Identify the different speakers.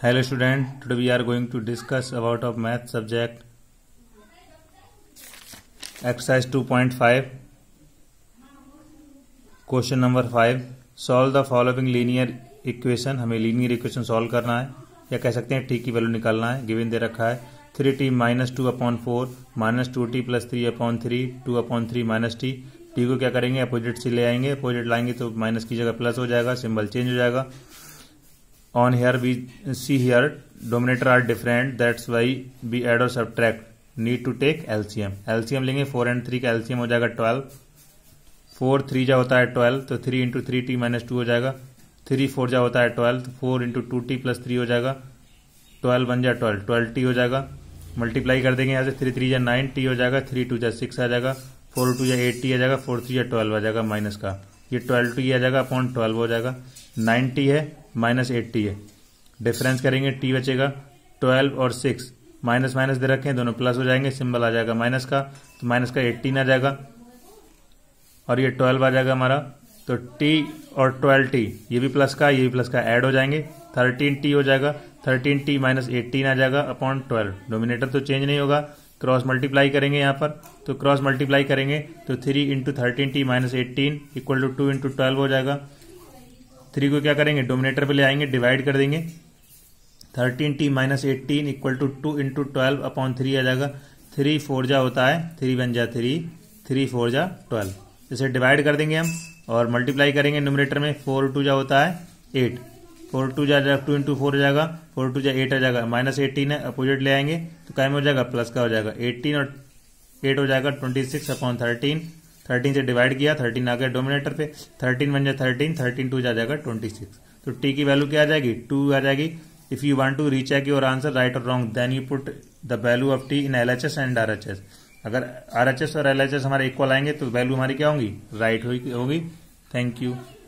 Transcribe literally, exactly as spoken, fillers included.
Speaker 1: Hello student, today we are going to discuss about of math subject exercise two point five question number five. Solve the following linear equation. हमें linear equation solve करना है या कह सकते हैं t की value निकालना है. गिवन दे रखा है three T minus two upon four minus two T plus three upon three two upon three minus T. T को क्या करेंगे अपोजिट से ले आएंगे. अपोजिट लाएंगे तो माइनस की जगह प्लस हो जाएगा, सिंबल चेंज हो जाएगा. On here we see here denominator are different, that's why we add or subtract. Need to take L C M. L C M लेंगे फोर एंड थ्री का L C M हो जाएगा twelve. Four three जा होता है twelve तो three into three T minus two हो जाएगा. थ्री फोर जा होता है ट्वेल्व तो four into two T plus three हो जाएगा. ट्वेल्व वन जा ट्वेल्व, ट्वेल्व टी हो जाएगा. मल्टीप्लाई कर देंगे यहाँ से थ्री थ्री जा नाइन टी हो जाएगा. थ्री टू जा सिक्स आ जाएगा. फोर टू जा एट टी आ जाएगा. फोर थ्री जा ट्वेल्व आ जाएगा माइनस का. ये ट्वेल्व टी आ जाएगा अपॉन ट्वेल्व हो जाएगा. नाइन टी है माइनस एट टी है. डिफरेंस करेंगे टी बचेगा. ट्वेल्व और सिक्स माइनस माइनस दे रखे हैं, दोनों प्लस हो जाएंगे, सिंबल आ जाएगा माइनस का. तो माइनस का एटीन आ जाएगा और ये ट्वेल्व आ जाएगा हमारा. तो टी और ट्वेल्व टी ये भी प्लस का ये भी प्लस का ऐड हो जाएंगे. थर्टीन टी हो जाएगा. थर्टीन टी माइनस एटीन आ जाएगा अपॉन ट्वेल्व. डोमिनेटर तो चेंज नहीं होगा. क्रॉस मल्टीप्लाई करेंगे यहाँ पर तो क्रॉस मल्टीप्लाई करेंगे तो three into thirteen T minus eighteen equal to two into twelve हो जाएगा. थ्री को क्या करेंगे डोमिनेटर पे ले आएंगे, डिवाइड कर देंगे. Thirteen T minus eighteen equal to two into twelve upon three आ जाएगा. थ्री फोर जा होता है थ्री वन जा थ्री, थ्री फोर जा ट्वेल्व. इसे डिवाइड कर देंगे हम और मल्टीप्लाई करेंगे न्यूमरेटर में. फोर टू जा होता है एट, फोर टू जा टू इंटू फोर हो जाएगा. फोर टू जा एट आ जाएगा. माइनस एटीन है अपोजिट ले आएंगे तो क्या में हो जाएगा प्लस का हो जाएगा. एटीन और एट हो जाएगा twenty six upon thirteen. Thirteen से डिवाइड किया, थर्टीन आ गया डोमिनेटर पे. थर्टीन वन जा थर्टीन, थर्टीन टू जा जाएगा ट्वेंटी सिक्स. तो टी की वैल्यू क्या आ जाएगी टू आ जाएगी. If you want to recheck your answer right or wrong then you put the value of T in LHS and RHS. अगर आरएचएस और एलएचएस हमारे इक्वल आएंगे तो वैल्यू हमारी क्या होंगी राइट होगी. Thank you.